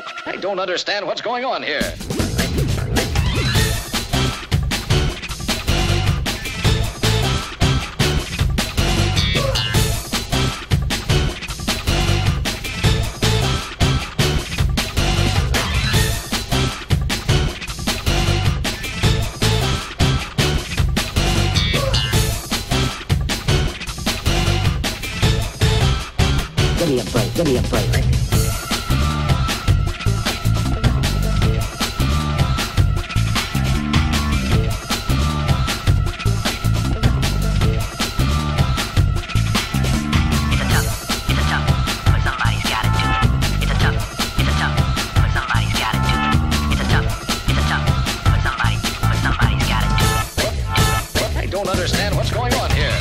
I don't understand what's going on here. Give me a break, give me a break. I don't understand what's going on here.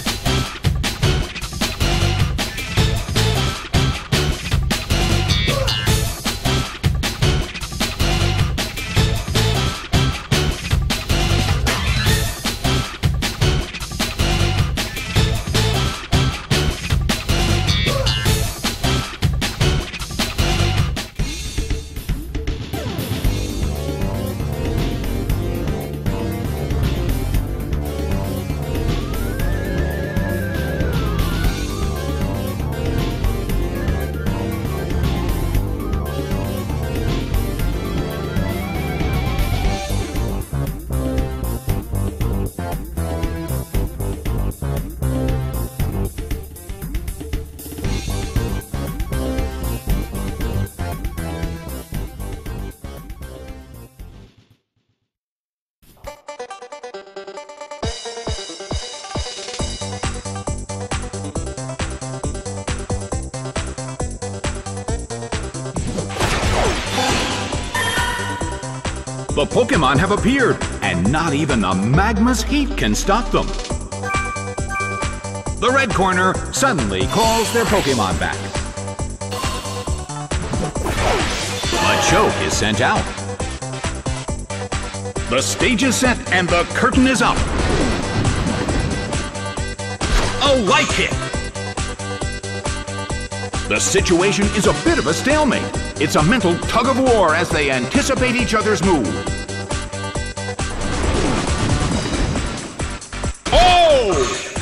The Pokémon have appeared, and not even the magma's heat can stop them. The red corner suddenly calls their Pokémon back. Machoke is sent out. The stage is set and the curtain is up. A light hit! The situation is a bit of a stalemate. It's a mental tug of war as they anticipate each other's move. Oh!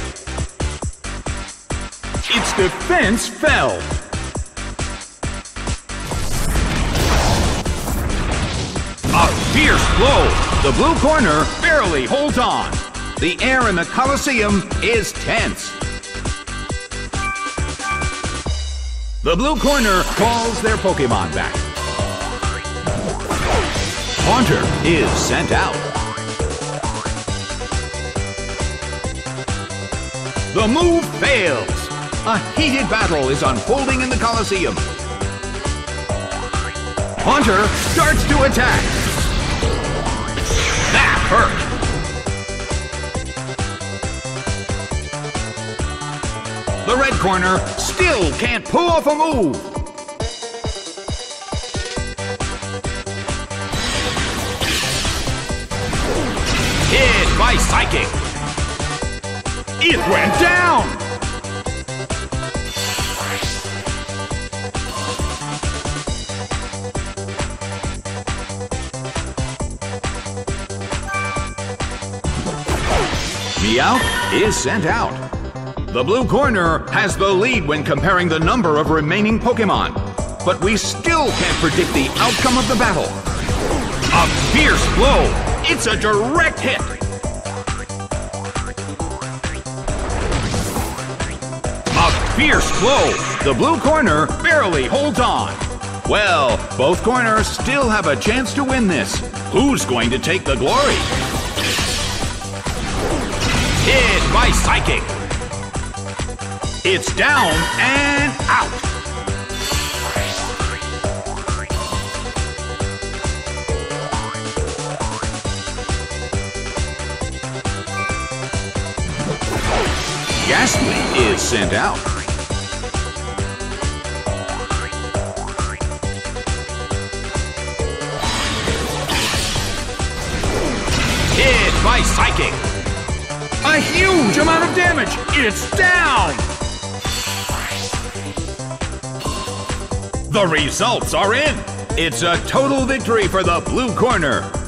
Its defense fell. A fierce blow. The blue corner barely holds on. The air in the Colosseum is tense. The blue corner calls their Pokémon back. Haunter is sent out. The move fails. A heated battle is unfolding in the Colosseum. Haunter starts to attack. That hurt. The red corner still can't pull off a move. Hit by Psychic. It went down. Meowth is sent out. The blue corner has the lead when comparing the number of remaining Pokémon, but we still can't predict the outcome of the battle. A fierce blow! It's a direct hit! A fierce blow! The blue corner barely holds on. Well, both corners still have a chance to win this. Who's going to take the glory? Hit by Psychic! It's down and out. Ghastly is sent out. Hit by Psychic. A huge amount of damage. It's down. The results are in. It's a total victory for the blue corner.